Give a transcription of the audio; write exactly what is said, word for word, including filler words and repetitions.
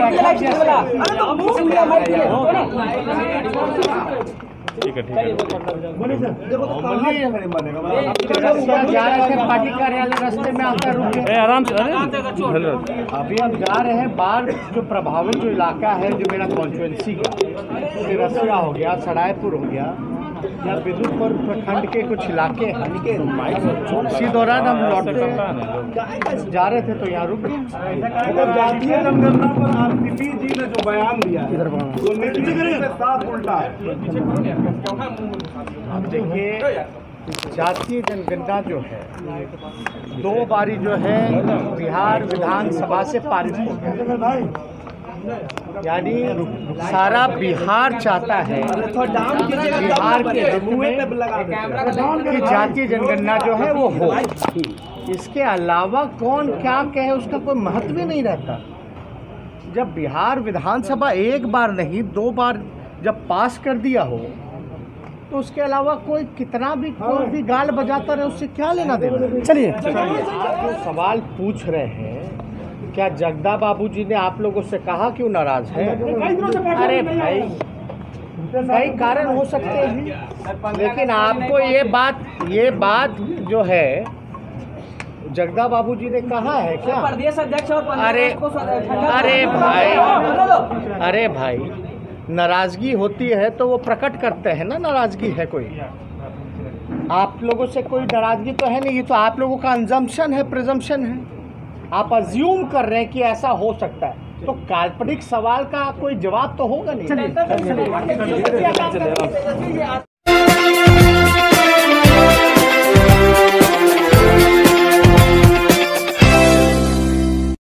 ठीक है ठीक है पार्टी कार्यालय रास्ते में आकर रुके आराम से। अभी हम जा रहे हैं बाढ़ जो प्रभावित जो इलाका है जो मेरा कॉन्स्टिट्यूंसी का, रसिया हो गया, सरायपुर हो गया या बिदुपुर प्रखंड के कुछ इलाके हैं। इसी दौरान हम लौटते जा रहे थे तो यहाँ रुक गए। जातीय जनगणना पर आरसीपी जी ने जो बयान दिया है वो नीति से साफ उल्टा है। अब देखिए, जातीय जनगणना जो है दो बारी जो है बिहार विधानसभा से पारित हो गया, यानी सारा बिहार चाहता है बिहार के की जातीय जनगणना जो है वो हो। इसके अलावा कौन क्या कहे उसका कोई महत्व ही नहीं रहता। जब बिहार विधानसभा एक बार नहीं दो बार जब पास कर दिया हो तो उसके अलावा कोई कितना भी कोई भी गाल बजाता रहे उससे क्या लेना देना। चलिए, आप जो सवाल पूछ रहे हैं, क्या जगदा बाबूजी ने आप लोगों से कहा क्यों नाराज है? अरे भाई, कई कारण हो सकते हैं, लेकिन आपको ये बात ये बात जो है जगदा बाबूजी ने कहा है क्या? प्रदेश अध्यक्ष और अरे अरे भाई अरे भाई नाराजगी होती है तो वो प्रकट करते हैं ना, नाराजगी है कोई। आप लोगों से कोई नाराजगी तो है नहीं, ये तो आप लोगों का अंजम्पशन है, प्रिजम्पशन है। आप अज्यूम कर रहे हैं कि ऐसा हो सकता है, तो काल्पनिक सवाल का कोई जवाब तो होगा नहीं।